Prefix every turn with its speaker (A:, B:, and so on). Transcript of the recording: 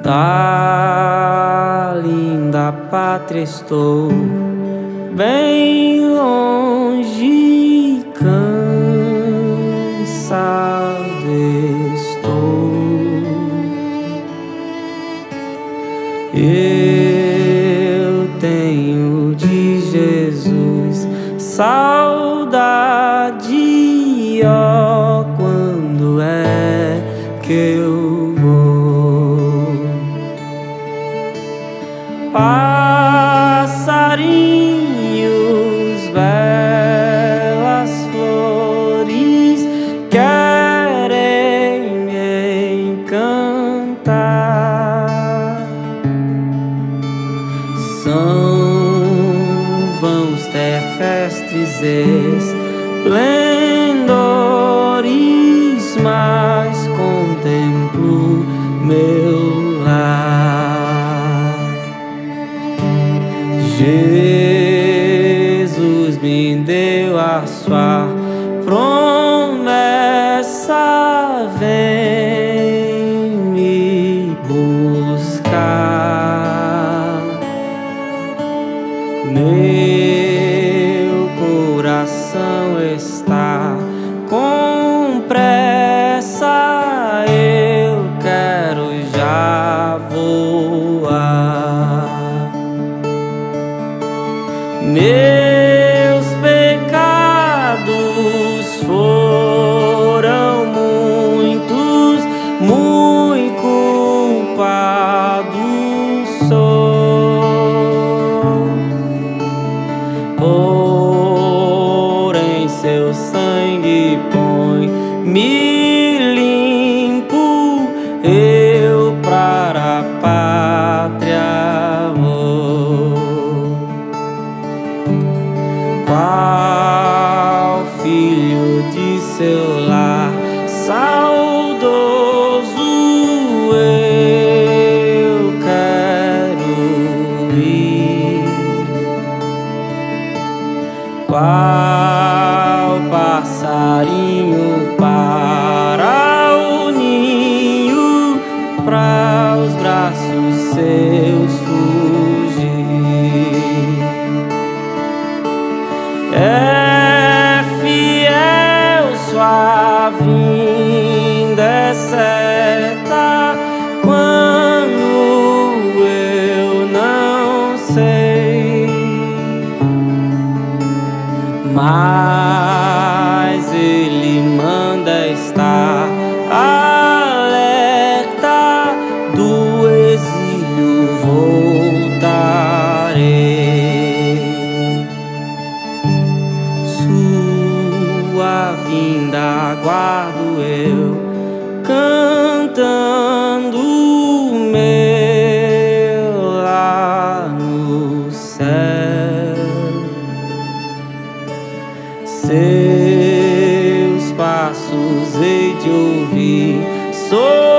A: Da linda pátria estou bem longe, cansado estou. Eu tenho de Jesus saudade, ó, quando é que eu vou? Passarinhos, belas flores querem me encantar. São vãos terrestres esplendores, mas contemplo meu lar. Jesus me deu a sua promessa, vem me buscar. Meu coração está com pressa, eu quero já voar. Meus pecados foram muitos, muito culpado sou. Porém seu sangue põe-me limpo, eu para a pátria vou. Qual filho de seu lar saudoso eu quero ir. Qual passarinho para o ninho, para os braços seus fugir. É fiel, sua vinda é certa, quando eu não sei. Mas ele manda estar alerta, do exílio voltarei. Sua vinda aguardo eu, cantando meu lá no céu. Seus passos hei de ouvir.